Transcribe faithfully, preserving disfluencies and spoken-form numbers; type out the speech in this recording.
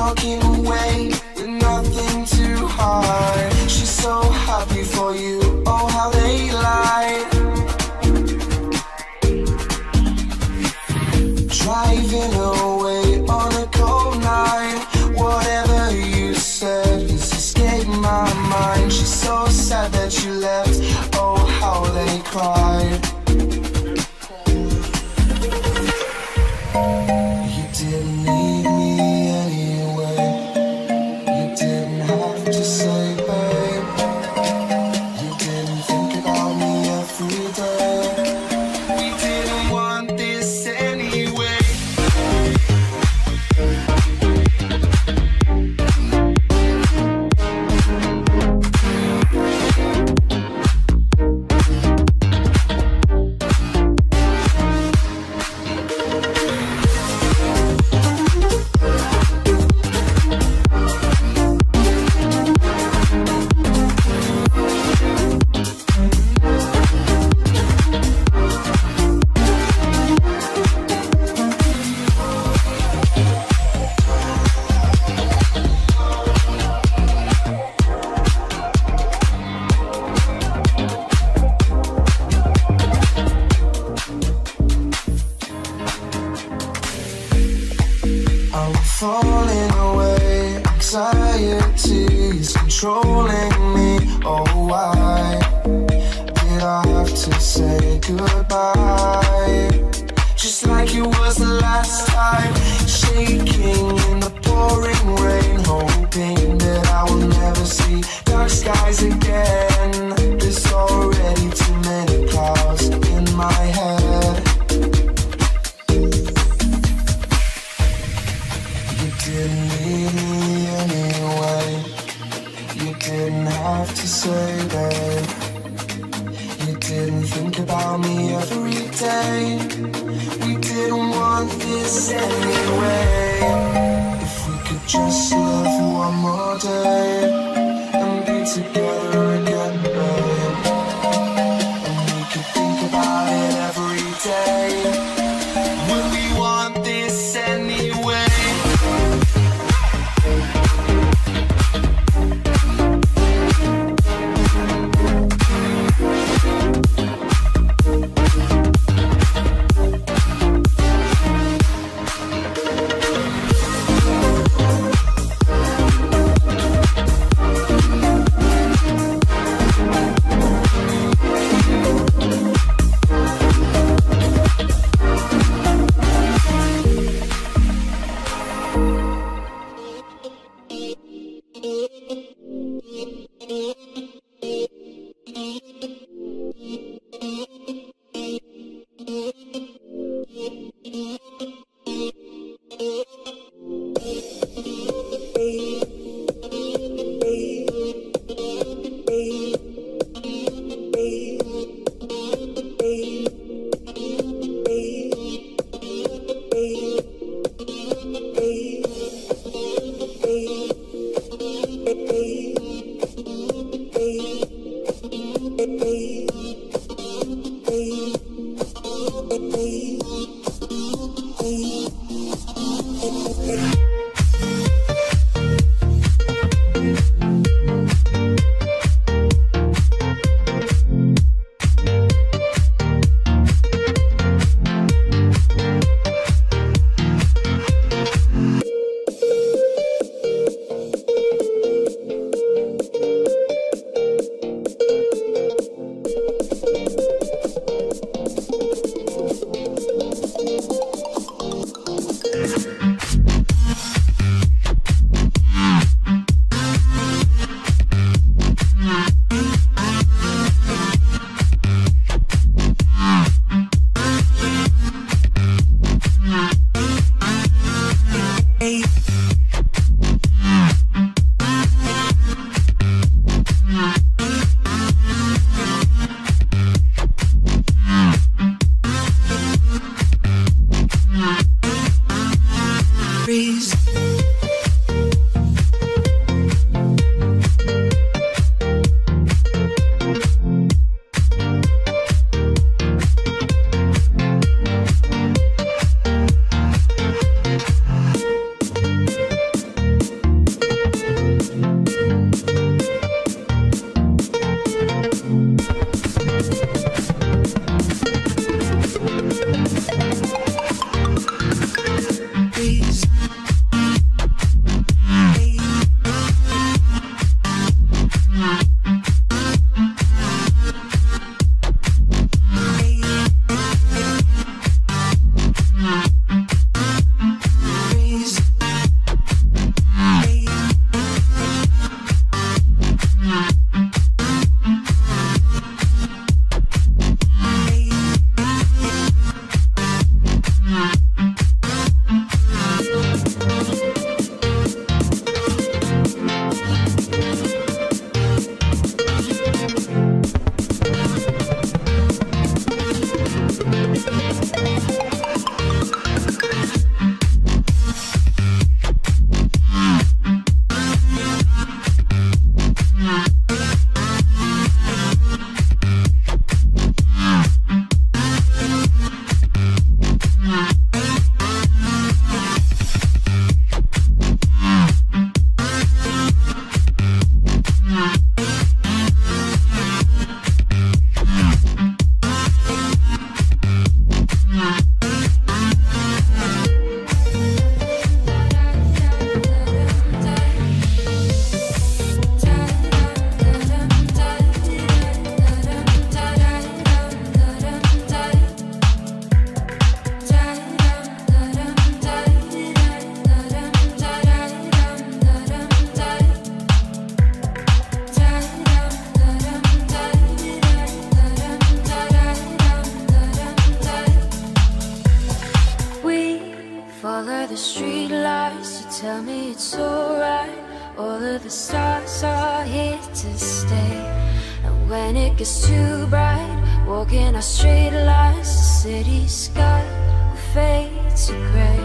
walking away with nothing to hide. She's so happy for you, oh how they lied. Driving away on a cold night, whatever you said has escaped my mind. She's so sad that you left, oh how they cried. You didn't need me anyway, you didn't have to say babe. You didn't think about me every day. We didn't want this anyway. I'm falling away, anxiety is controlling me. Oh why did I have to say goodbye? Just like it was the last time, shaking in the pouring rain, hoping that I will never see dark skies again. There's already too many clouds in my head. You didn't need me anyway, you didn't have to say babe. You didn't think about me every day. We didn't want this anyway. If we could just live one more day and be together again, babe. And we could think about it every day. Would we want this anyway? street lights, you tell me it's alright. All of the stars are here to stay. And when it gets too bright, walking our straight lines, the city sky will fade to grey.